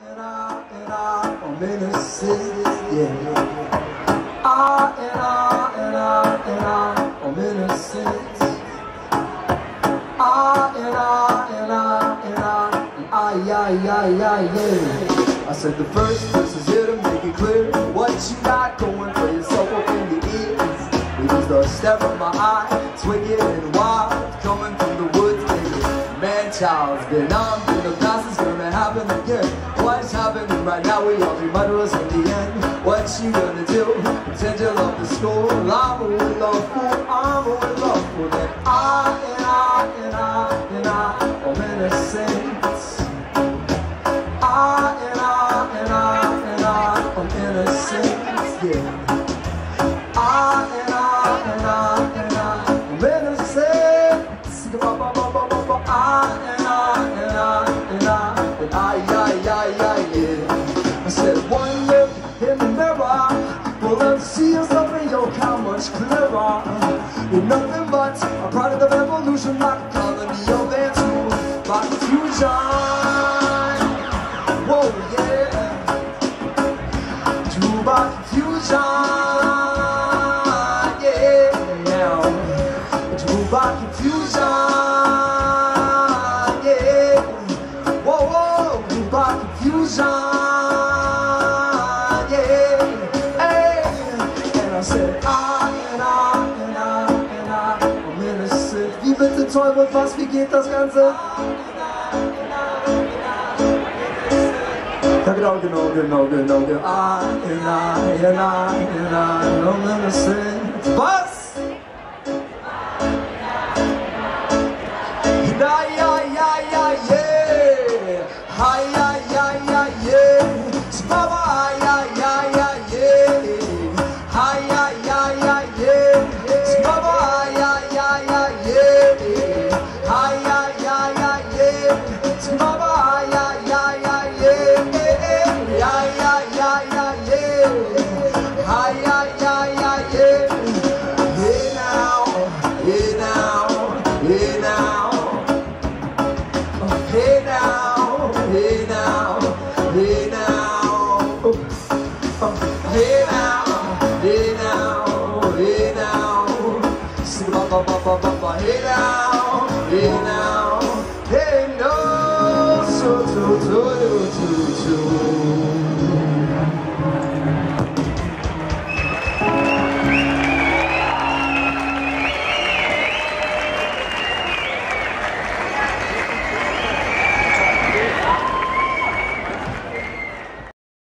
I'm innocent, yeah. I'm innocent. Yeah. I said the first verse is here to make it clear what you got going for yourself up in the ears. It was the stare of my eye, it's wicked and wild, coming from the woods, baby. Man-child's been on, and the past is gonna happen again. What's happening right now? We all be murderers in the end. What you gonna do? Pretend you love the school. I'm a love fool, I'm a love fool. Then I'm innocent. I'm innocent, yeah. I'm innocent. I said one look in the mirror will then see yourself and you'll count much clearer. You're nothing but a product of evolution, like a colony of ants who by confusion. Whoa, yeah. True by confusion, yeah. True by confusion, yeah. Whoa, whoa. True by confusion, yeah. Hey. And I said, I'm innocent. Wie bitte Teufel, was, wie geht das Ganze? Ja, genau. I'm innocent. Was?